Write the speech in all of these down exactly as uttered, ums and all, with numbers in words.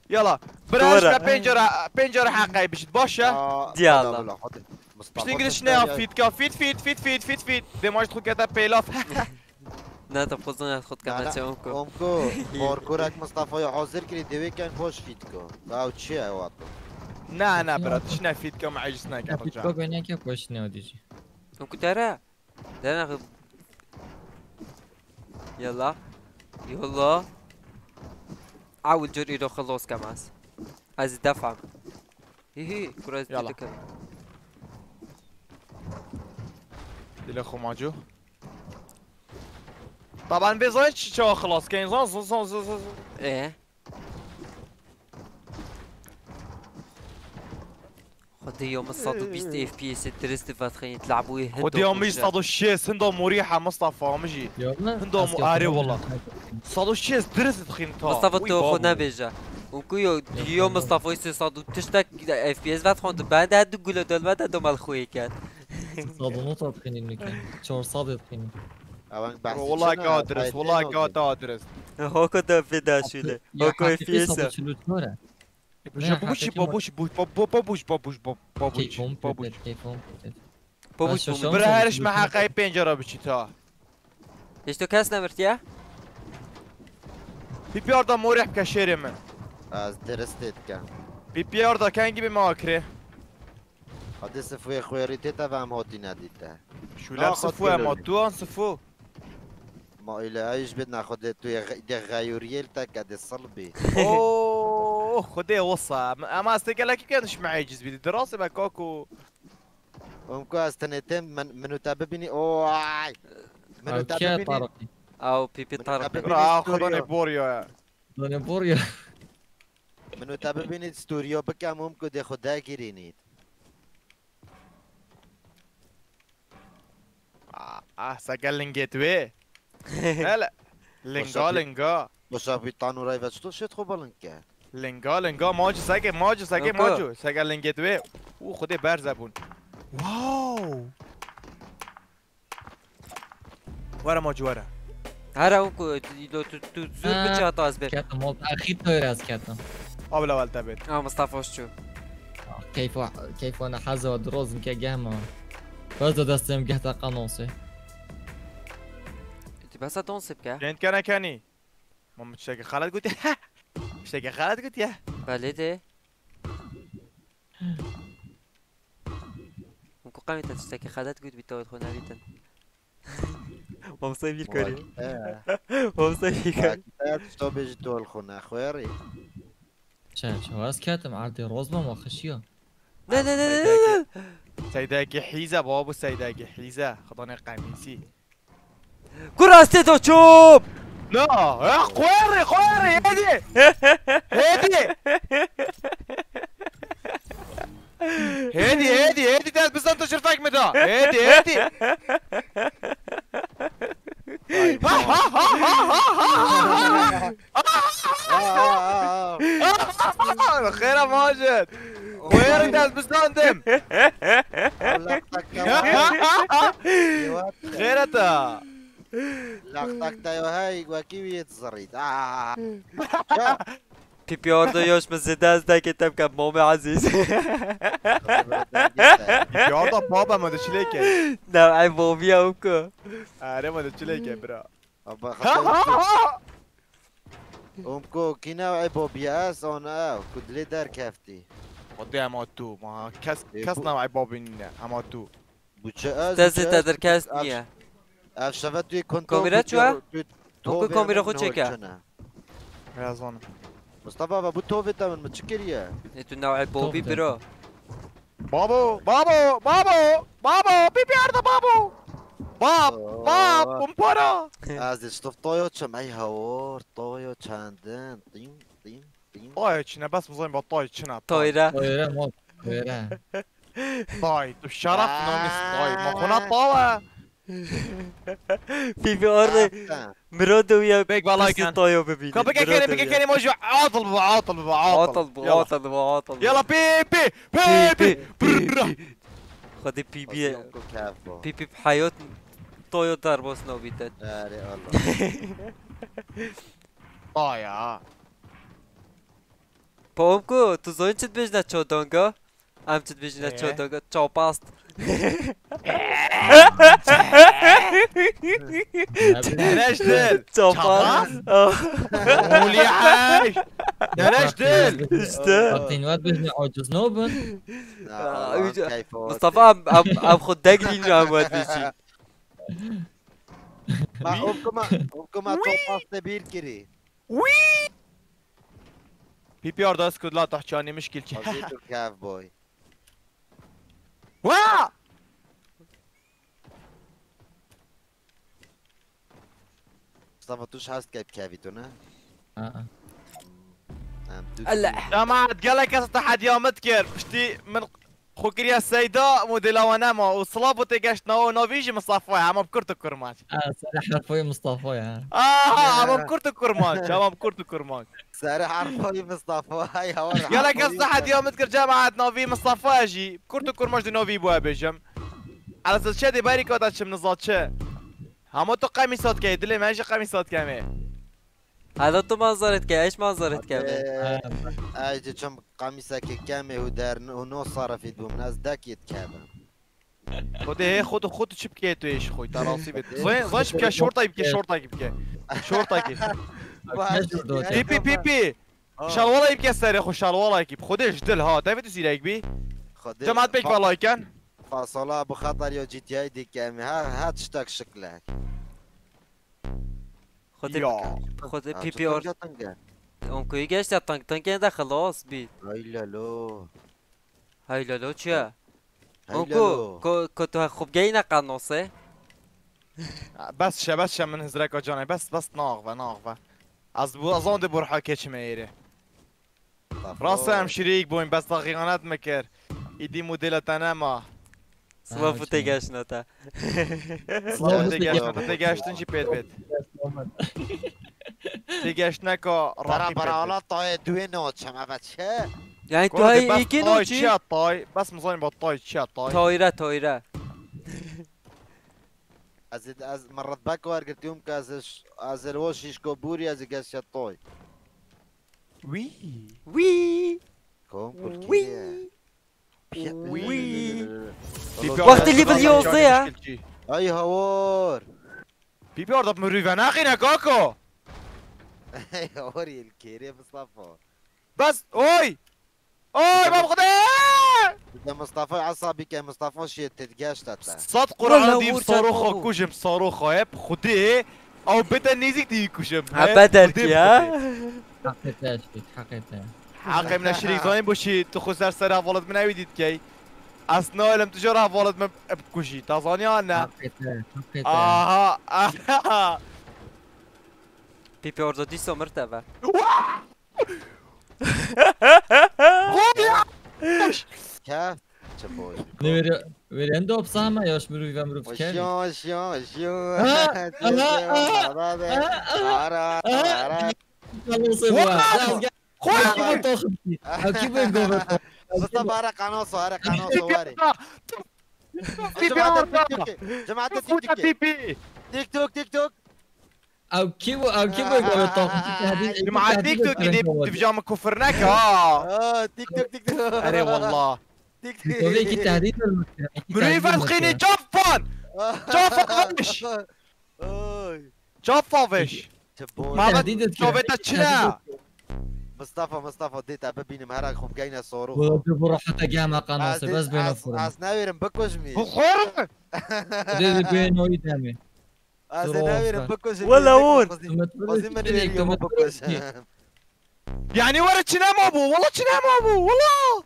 يلا براش ما بنجرة بنجرة حقي بشت باشا يلا باش نقلش ناف فيت كا فيت فيت فيت فيت فيت فيت ديماج تخو كذا بيلاف نه تا بخوزن خود کم نشه اونکو اونکو بارکورک مصطفی حاضر کردی دوی کن باش فیت کو او چیه واتو نه نه برات شنا فيت كا معجز ناك فيت كو بيني كيف باش نوديجي اونکو ترى ده ناخذ يلا يلا عاود جري رو خلص كماس عايز دفع هي هي كرة يلا دي خو ماجو طبعا بيزايد شو خلاص كاين زون زون زون زون ايه خد يوم الصادو بيست اف بي اس درست فاتخين تلعبوا يهدوا خد يوم يصطادوا الشيس هندوم مريحة مصطفى مجي هندوم اري والله صادوا الشيس درست تخين تا مصطفى تو خو نبيجا وكيو يوم مصطفى يصير صادو تشتك اف بي اس فاتخون بعد هدو قولوا دول بعد هدو مال خوي كان صادو نوت تخين انه كان شور صادو تخين والله قادرس والله قادرس هو كده في داشوله هو كوي فيسا بابوش بابوش بابوش بابوش بابوش بابوش بابوش برهرش مع حقي بنجرة بشتا ايش تو كاس نمرتيا؟ بي بي ار دا مريح كشيري من از درستت كان بي بي ار دا كان جيبي ماكري هادي صفوي خويريتي تفهم هاتي نديته شو لا صفوه ما تو صفو ما إلى أيش بدنا خد توي دي غيوريل تك دي الصلبي اوه خديه وصى اما استقلك كانش معيجز بدي دراسه بكاكو امكو استنيتين من منو تاببني اوه منو تاببني او بيبي طارق اه خدوني بوريا خدوني بوريا منو تاببني ستوريو بكام امكو دي خدا كيرينيت اه ساقلنجيت وي هلا لينجا لينجا باشا بيطانو رايفات شتو شت خو بالنكا لينجا لينجا ماجو ساقي ماجو ساقي ماجو ساقلنجيت وي او خدي برزبون واو ورا ماجو ورا هرا اونكو لو تو تو زور بچه هتا از بر كاتم مول اخير طير از كاتم قبل اول تبت اه مصطفى شو كيف كيف انا حزه دروز مكا جاما فاز دستم قهتا قنوصي بس دونسي بكا كنت كان كاني ما متشاكي خالد قلت ها متشاكي خالد قلت يا بلدي ممكن قامت تشتكي خالد قلت بتوت خونا بيتن ومصيب الكوري ومصيب الكوري شو بيجي دول خونا خويري شان شو هاس كاتم عادي روزما ما خشيه لا لا لا لا سيداكي حيزه بابو سيداكي حيزه خطاني قميصي كراستي تو تشوب لا يا خويري خويري هادي هادي هادي هادي هادي تاس بس انت شرطك متى هادي هادي خير ماجد خويري تاس بس اندم خيرته لقطك تايو هاي وكيوية الزريد آه بي بي اوردو يوش من زداز دا كتاب كان مومي عزيز بي بي اوردو بابا ما دش ليك نوعي مومي اوكو اره ما دش ليك برا امكو كي نوعي بوبياس انا كدلي دار كافتي قضي اماتو ما كاس كاس نوعي بابين اماتو بوتشاز تازي تادر كاس نيا اف شفت توی کنترل کامیرا چوه؟ اونکو کامیرا خود چکه؟ رازان مصطفى بابو توفيتا من متشكرية انتو نوع بوبي برو بابو بابو بابو بابو بيبي ارض بابو باب باب بمبارا از اشتف طايو معي هور طايو چندن طيم طيم طيم طايو چنه بس مزاين با طايو چنه طايرة طايرة مو طايرة طاي تو شرف ناميس طاي ما خونا طاوة في في أرض مرودو ويا بيك بالله كان طايو ببيني كان بقى كاني بقى كاني موجو عاطل بو عاطل بو عاطل بو عاطل بو عاطل يلا بي بي بي بي خدي بي بي بي بي بحياة طايو داربوس نوبيتات يا الله طايا بامكو تو زين چت بجنا چودونگا ام چت بجنا إيه. چودونگا چاپاست نلاش دل چاپاست قولي عايش نلاش دل وقتين واد بجني عجز نوبن مصطفى ام ام ام خد دقلي نعم واد بيجي ما أمكم أمكم أتوقف بير كري بي بي ار داس كود لا تحكي مشكلة أزيد الكاف بوي وا مصطفى توش حاست كيف كافيتونا اه هلا جماعة قال لك تحت يوم تذكر بشتي من خوكريا السيدة موديلا وناما وصلابو تيجاشت نو نوفيجي مصافوي عم بكرتو كرماج اه صراحة حرفيا مصطفى يا اه عم بكرتو كرماج عم بكرتو كرماج سارح عرفوني مصطفى هاي هور قال لك تحت يوم تذكر جماعة نوفي مصطفى اجي كرتو كرماج دي نوفي بوا بيجم على اساس شادي باري كوتا تشم نزات شه همو تو قميصات كي دلي ماشي قميصات كامي هذا تو منظرت كي ايش منظرت كمان اجي كم قميصك كامي ودار ونو صار في دوم ناس داك يتكابا خودي هي خود خود شو بكيتو ايش خوي تراسي بيت زين زين شو بكي شورطه يبكي شورطه يبكي شورطه يبكي بي بي بي بي شال والله يبكي ساري خو شال والله يبكي خودي جدل ها دافيد زيرك بي جماعة بيك والله كان فاصلة بخاطر يو جي تي اي دي كامي ها هات شتاك شكلك خد يا خد بي بي اور امكو يجيش تطنق طنقين ده خلاص بي هاي لا لو هاي لا لو تشا هاي لا امكو لو كو كنتو خوب جاينا قناصه بس شا بس شا من هزرك جاني بس بس ناغفه ناغفه از بو ازون دي بروحا كيتش ميري راسي ام شريك بوين بس دقيقانات مكر ايدي موديلا تناما سوافو تيجاش نتا تيجاشتن شي بيت بيت تيجاشتنكو برا راقي برا ولا طاي دوي نوت شما بچه يعني تو هاي ايكينو طاي چي چيا طاي بس مزاين بالطاي چيا طاي تايره تايره از از مرت باك وارقت يوم كازش از الوشيش كوبوري از قاس طاي وي وي كوم وي وي وقت اللي باليوزيع اي هور بي بي ار دب مريفا ناقينا كوكو اي هور الكيري مصطفى بس اوي اوي ما بخدي ده مصطفى عصبي كان مصطفى شي تتقاش تطلع صدق قرآن دي بصاروخ كوجم صاروخ هيب خدي او بدا نيزك دي كوجم بدل يا حقيقة فيك حقيقة حقي من الشريك زين بوشي تخسر سر هفولت من ايديت كي اصلا لم تجر هفولت من بكوشي تازاني انا حقيقة حقيقة اها اها بي بي اورزو دي سمرتبه كيف تبوي نوير ويرندو بصامة ياش مروي ومروف كان شو شو شو مصطفى هرق عناصر هرق عناصر واري جماعة تيك توك تيك توك تيك توك او كيبو او كيبو يقول مع تيك توك دي بجام كفرناك اه اه تيك توك تيك توك اري والله تيك توك تهديد مريفا تخيني جافان جافان فيش جافان فيش ما تهديد شوفيتا تشنا مصطفى مصطفى ديت ببيني مهرق خب جاينا صاروخ وجبوا حتى جامعة قناصة بس بينو فرن از ناويرم بكوجمي بخور دي بينو يدامي از ناويرم بكوجمي ولا هون وزين من اليوم بكوج يعني ورا تشنام ابو والله تشنام ابو والله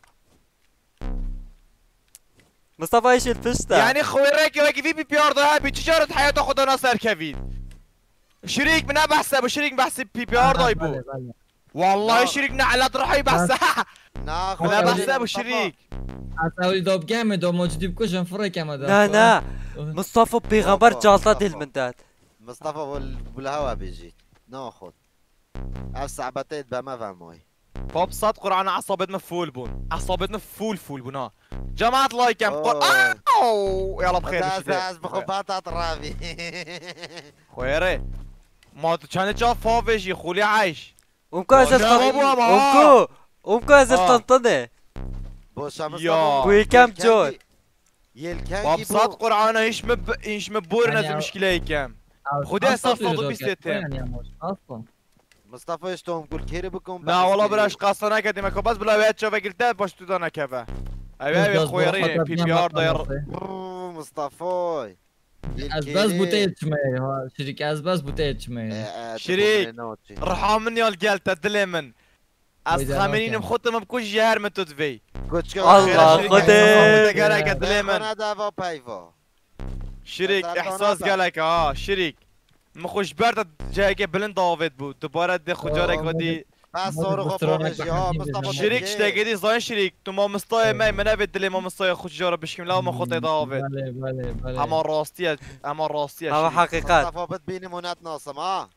مصطفى ايش الفشتة يعني خوي راكي راكي في بي بي ار ذهبي تجارة حياة تاخذ ناصر كفيل شريك من بحسب وشريك بحسب بي بي ار ضايبو والله شريكنا على طرحي بحسب ناخذ انا بحسب وشريك اسوي دوب جامد وموجودين بكوشن فريق ما لا لا مصطفى بيغمبر جالطة ديل من داد مصطفى بالهوا بيجي ناخذ افسع بتيت بما فهموي باب صدق قرآن عصابتنا فول بون عصابتنا فول فول بون جماعة لايك ام اوه يلا بخير از بخبات اطرافي خويري ما كانت جا فافيش يا خولي عايش امكو اساس جاوبوا يا ماما. امكو امكو از آه. طنطنه باشه یا. مصطفى بوی کم جان. يلكانجي وابساط قرعانه هيش مب هيش مبور يعني نزل أو- مشكله هيك خدي أصلاً اساس تقدر صوت تقول بيستيتم يعني يا موش، اصلا مصطفى ايش توم قول كيري بكم لا والله بلاش قاصنا قديمك بس بلا ويات شوفك قلت باش تدانا كفا ايوه ايوه خويرين بي بي ار داير مصطفى از بس بوتيت شمي ها شريك از بس بوتيت شمي شريك. رحام مني القالت دليمن از خامنين مخطم بكوش جهر من تدفي الله خدي قالك دليمن انا دافا بايفا شريك احساس قالك اه شريك مخوش برد جاي بلند دافيد بود دوباره ده خجارك ودي بس صاروخ فوقش يا مصطفى شريك شتاقدي زين شريك تو ما مستوي ما من ابد اللي ما مستوي خجاره بشكم لا ما خطي دافيد بله بله بله اما راستيه اما راستيه هوا حقيقات مصطفى بتبيني منات ناصم ها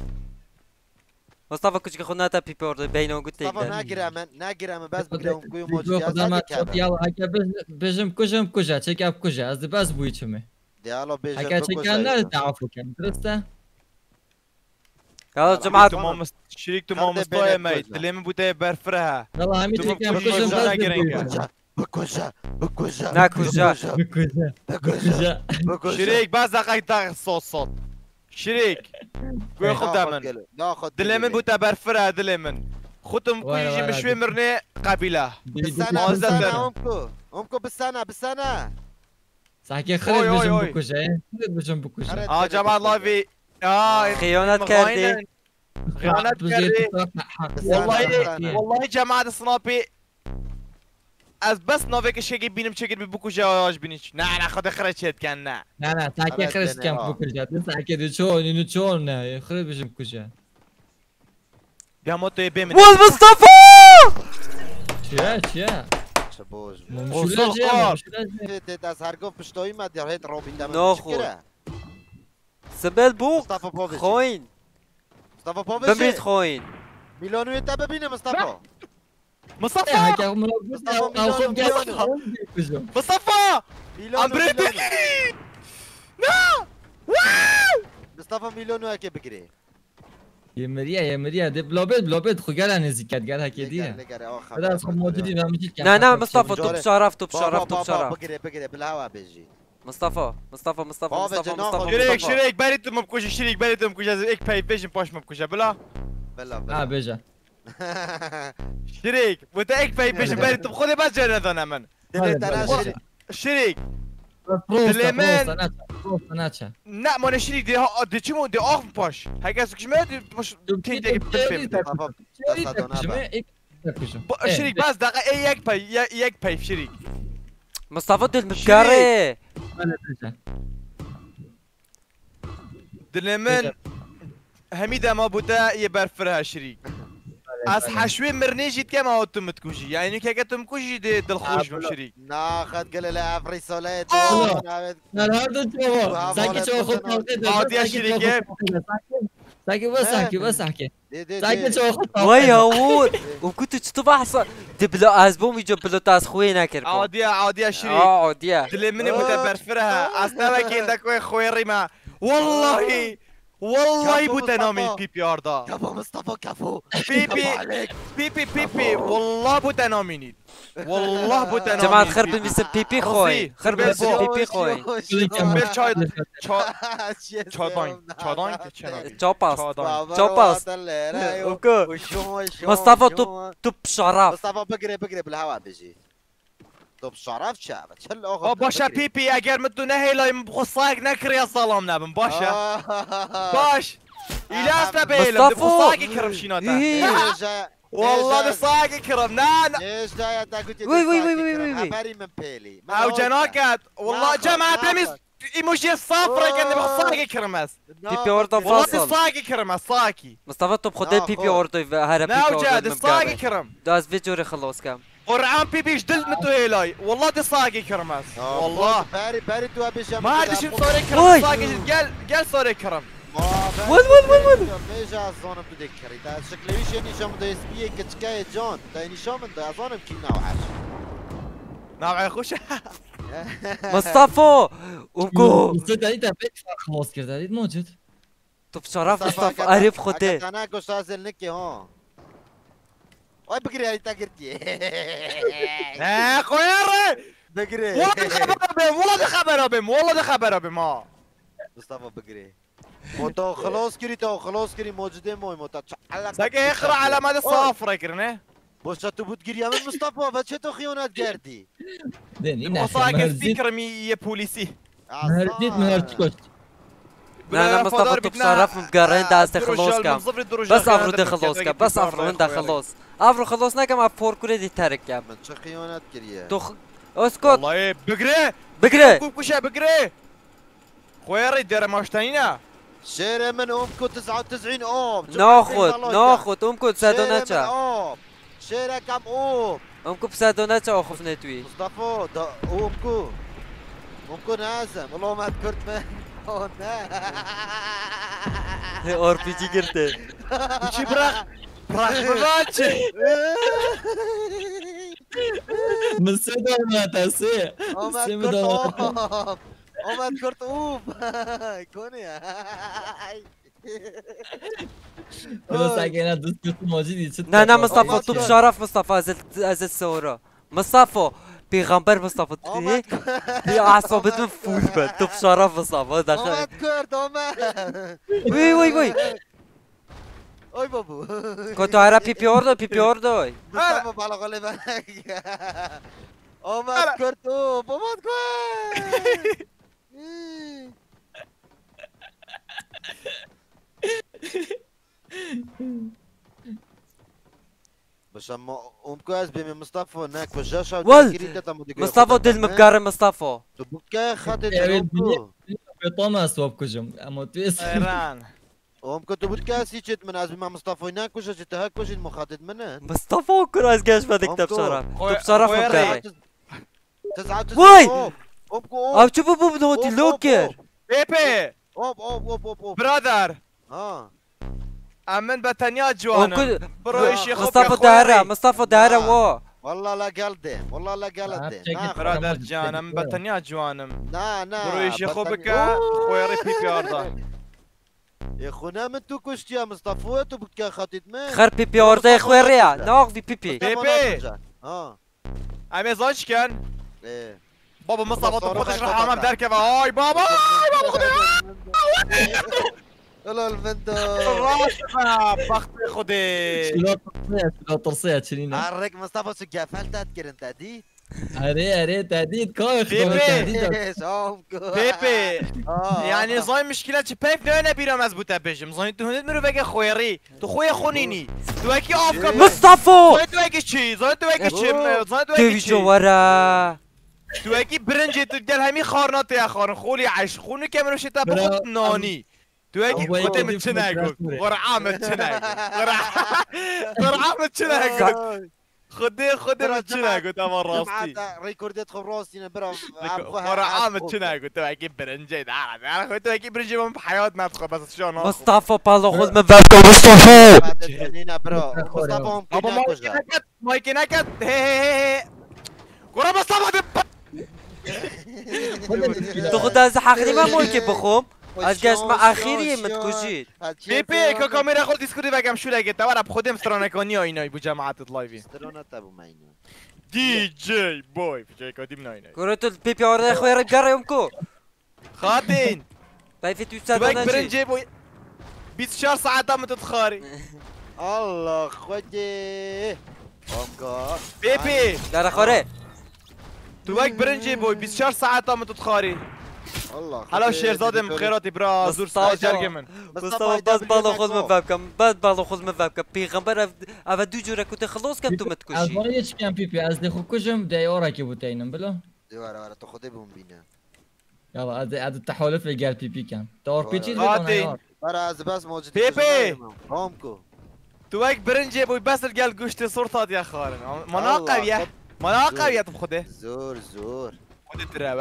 مصطفى كنت خدنا تا بيبي اوردر بينه وقلت مصطفى لك ناقرا من ناقرا من بس بقولهم كوي موجي جو خدامات صوت يلا هكا بجم كجم كجا تشيك اب كجا از بس بوي شمي ديالو بيجي هكا تشيك انا تعرفوا كم درسته يلا جماعة تو ما مست شريك تو ما مستوي ما تلم بوتي برفرها يلا همي تشيك اب كجم بس بكوجا بكوجا ناكوجا بكجا بكجا شريك بس دقيقة دقيقة صوت صوت شريك قوي خد دمن ناخذ دلمن بوتا برفرها دلمن خدهم كويجي مشوي مرني قبيله بالسنة بالسنة امكو امكو بالسنة بالسنة صحكي خرج بجم بكجا خرج بجم بكجا اه جماعة الله في اه خيانات كاردي خيانات كاردي والله والله جماعة الصنابي از بس نوفيك شيء بينم شكل ببوكو جواج بينش نا نا خد خرج شد كان نا لا لا صحكي خرج كم بكجا صحكي دو شون انو شون خرج بجم بكجا يا موتو يبي من والمصطفى شيا شيا شبوج مش لاجي مش لاجي تاس هرقوف بشتوي ما دير هيت روبي دم ناخذ سبل بوق مصطفى بوفيش خوين مصطفى بوفيش بميت خوين ميلونو يتابع بينا مصطفى مصطفى هكا او خذ جاي مصطفى ميلونو ام بريدي ميلونو. لا واو مصطفى ميلونو هكي بقري يا مريا يا مريا دي بلوبيت بلوبيت خو قال انا زكات قال هكي دي هذا خو موجودين ما مشيت لا لا مصطفى توب شرف توب شرف توب شرف بقري بقري بالهواء بيجي مصطفى مصطفى مصطفى مصطفى مصطفى شريك شريك بريت مبكوش شريك بريت مبكوش ايك باي فيجن باش مبكوش بلا بلا اه بلا بيجا شريك وتا ايك باي فيجن بريت خذي بس جنة انا من شريك دليمان ناتشا لا ما انا شريك دي دي چمو دي اخ باش هاي كش ما دي باش تين دي شريك بس دقيقة ايك باي ايك باي شريك مصطفى دل مكاري دليمان حميدة ما بوتا يبرفرها شريك از حشوي مرنيجي كما هو تم تكوجي يعني كي تم كوجي دي دلخوش شريك ناخذ قال له افري سوليت لا لا هذا جو ساكي شو خد عادي يا شريك ساكي بس احكي بس احكي ساكي شو خد وي هون وكنت تطبع دبلو ازبوم يجيب بلو تاس خوينا كربو عادي عادي يا شريك اه عادي دلي مني بوتا برفرها اصلا كاين داك خويا ريما والله والله بوتا نامي بي بي ار دا كفو مصطفى كفو بيبي بيبي بيبي والله بوتا ناميني والله بوتا نامي جماعة خرب المسا بيبي خوي خرب المسا بيبي خوي بير چای چادان چادان چاپاس چادان چاپاس مصطفى توب توب شرف مصطفى بقري بقري بالهواء بيجي توب شرف شابت شل اخو باشا بيبي اگر مدو نهيلا بخصاك نكري يا سلام نبم باشا باش إلاس نبيلم بخصاك كرم شيناتا والله بصاق كرم نان ليش جاي انت قلت وي وي وي وي وي عباري من بيلي او جناكات والله جماعة بلمس ايموجي الصفرة كان بخصاك كرمس بيبي اوردو والله فاصل بصاق كرمس صاكي مصطفى توب خد بيبي اوردو هرب بيبي ناو جاد اوردو الصاق كرم داز فيديو خلص كام قرعان بيبي جدلت متو هيلاي والله دي صاقي كرمس والله باري باري تو ابي ما عاد شفت صوري كرم صاقي قال قال صوري كرم ول ول ول ول ميجا زونم تذكري تا شكليش يعني شو مدو اس بي كتكاي جون تاني شو من دا زونم كي نوعش نوع خوش مصطفى ومكو صدق انت بيت خلاص كده موجود توب شرف مصطفى عارف خدي انا كنت نازل نكي هون وای بگیری های تگرتی نه خویره بگیری والله ده خبر بهم والله ده خبر بهم والله ده خبر بهم ما مصطفى بگیری موتا خلاص کری تا خلاص کری موجوده موی موتا ساكي اقرا علامات الصفرة كرنا باش تو بود گیری من مصطفى و چه تو خیانت کردی دني نحن وصاك مهرزيت سبيكر مي يا بوليسي مهرزيت مهرزكوش لا انا مصطفى بتصرف مقارن داسته خلاص كام بس افرو ده خلاص كام بس افرو ده خلاص افرو خلاص نكم افور كل دي ترك كام من چه خیانت کریه تو اسكت والله ايه بقري بقري كوشا بقري خويا دير ماشتانينا شيرة من امكو تسعة وتسعين اوم ناخد ناخد امكو تسادوناتشا اوم شيرة كم اوم امكو بسادوناتشا اخف نتوي مصطفى دا امكو امكو نازم والله ما ذكرت من ار بي جي قرته وشي براخ براخ براتشي من سيدا ما تاسي ما ذكرت اوم ما ذكرت اوم كوني بس اگه نه دوست دوست موجودی چه نه نه مصطفى تو بشرف مصطفى ازت ازت صورة مصطفى پیغمبر مصطفى هي اعصابت من فول بد تو بشرف مصطفى داخل اومد کرد اومد وی وی وی اوی بابو كنتو عرب بي بي اوردو بي بي اوردو مصطفى بالا غالبا اومد کرد اوم اومد کرد بس اما امكو از بيم مصطفى هناك وجاشا ولد مصطفى دل مبقارن مصطفى تبوكا خاطر امكو بطوما اسواب كجم اما تويس ايران امكو تبوكا سيجت من از بيم مصطفى هناك وجا تهك وجا مخاطب منه مصطفى كراس قاش بدك تبشرف تبشرف مبقارن تسعة واي امكو او شوفوا بو بنوتي لوكر بيبي اوب اوب اوب اوب اوب برادر اه امن بتنيا جوانا برويش يا مصطفى دهرة مصطفى دهرة و والله لا قلده والله لا قلده برادر جان امن بتنيا جوانم نا نا برويش يا خوبك خويا بي بي ارضا يا خونا من تو كشت يا مصطفى تو بك خاطيت من خر بي بي اوردو خويا ناق في بي بي بيبي اه امي زاش كان ايه بابا مصطفى تخش الحمام دركب هاي بابا هاي بابا والله الفندق راسها بختي خدي شلون ترصيها شلون ترصيها تشيلينها عرك مصطفى سجا فلتات كرنت ادي اري اري تهديد كويس بيبي. تهديد بيبي يعني زاي مشكلة بيب نانا بيرا مزبوطة بيجم زاي تو هند مرو بقى خويري تو خويا خونيني تو اكي افكار مصطفى زاي تو اكي شي زاي تو اكي شي زاي تو تبي اكي شي جوارا تو اكي برنجي تو دل همي خارنات يا خارن خولي عيش خوني كاميرو شتا بخوت ناني تو اكي أبوي خدي من يودي في تشناغو المدرسة. غرعة من تشناغو غرعة من تشناغو خدي خدي من تشناغو تمام راستي ريكوردات خب راسي برا غرعة من تشناغو تو اكي برنجي تعرف انا تو اكي برنجي من بحياتنا تدخل بس شلون مصطفى بالو خذ من بابك مصطفى برا مصطفى بابا مايكي نكت مايكي نكت هي هي هي كرة مصطفى تاخذ هذا حقني ما ممكن بخوم از گشت ما اخیری متکشید بيبي كو كاميرا خود ديسكوري بقام شو لقيت تبع بخدم سترانكوني ايناي بجماعة اللايفي استرونات ابو ماينو دي جي بوي في جاي قديم نايناي كرة البيبي ورا اخويا رجع يومكم خاطين طيب في تبقى تسادونا برنجي بوي بيس شهر ساعات عم تتخاري الله خدي امكا بيبي دار اخوره تبقى برنجي بوي بيس شهر ساعات عم تتخاري الله هلا شيرزاد بخيراتي برا زور ساعة جرجة من مصطفى بس بالو خذ من بابكم بس بالو خذ من بابكم بيغمبر اف دو جورا كنت خلاص كم تو از متكشي برای چی کم پی پی از دخو کجم دیارا که بود اینم بلا دوار ورا تو خدي بهم بينا يلا از از التحالف اللي قال بي بي كان دور بي تشيل خاطين ورا از بس موجود بيبي. امكو تبقى برنجي بوي بس القال قشتي صورتات يا خارن مناقب يا مناقب يا تبخده زور زور خد ترابة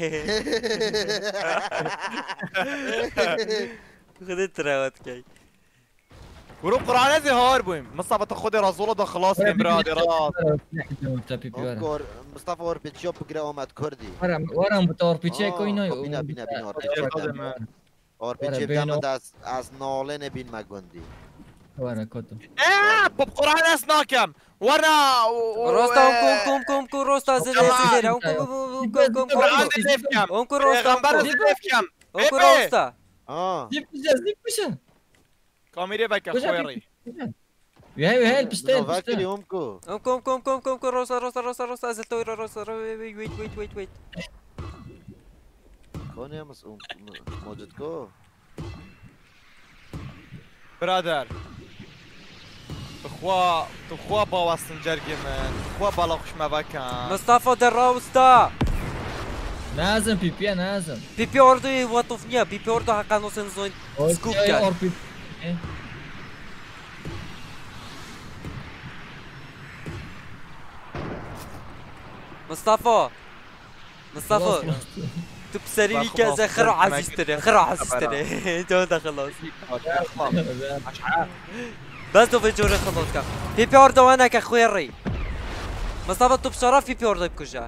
خذت راوت كي ورو قرآن زي هار بويم مصطفى تاخذي رازولا ده خلاص يا برادي راس بي بي ورا امكو مصطفى ور بتشوب قرا امات كردي ورا ورا بتور بي تشيك بينا وينو بينا بينا ور بتشوب ور بتشوب دام از از نالن بين ما گندي ورا كتب ايه بقران اسناكم وانا روستا امكم كم كم كم روستا زين زين امكم كم كم قران كم ليفكم امكم روستا پیغمبر ليفكم امكم روستا اه زيب كوشا زيب كوشا كاميري بك خويري وهي وهي البشتين فاكر البشتين يومكو امكم كم كم كم كم روستا روستا روستا روستا زين توير روستا ويت ويت ويت ويت ويت كون يا مسؤول موجودكو برادر اخوا اخوا باوستن جرگي من اخوا بالاخش مبكم مصطفى در روستا لازم بي بي لازم بي بي اوردو وطفنيا بي بي اوردو حقا نوسن زون سكوب كان اوربي مصطفى مصطفى تو بسريني كذا خرع عزيزتني خرع عزيزتني جوده خلاص بس تو في جوري خلاص كان في بي اوردو انا كاخويا الري مصطفى تو بشرف في بي اوردو بكوجا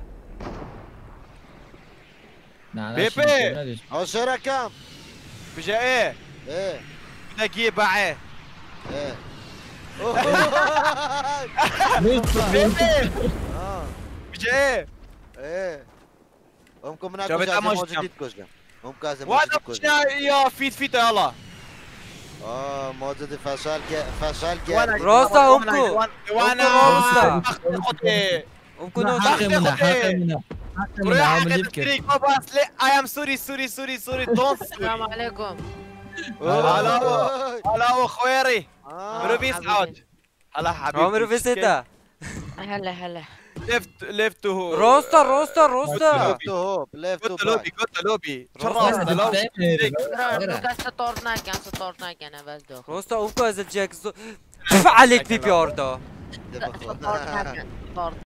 بيبي او شركم بجا ايه ايه بدك باعه ايه اه بجا ايه ايه امكم من جابت اكو أموش موجود كوشنا ام كازم وانا موجود كوشنا بجا يا فيت فيت يلا اه موجود فشل كي فشل كي روستا امكو وانا روستا اخوتي امكو نوستا حاقمنا حاقمنا حاقمنا عامل يبكي I am sorry sorry sorry sorry don't السلام عليكم. هلا هلا خويري آه. روبي سعود هلا حبيبي عمرو في ستة هلا هلا. ليفت ليفت تو روستا روستا روستا ليفت هوب ليفت كنت هوب لوبي كنت لوبي روستا. شرفت لو لوكاس ستورناك انا ستورناك انا بس دوخ. روستا امكو از الجاك زو عليك بي بي اوردو ستورناك.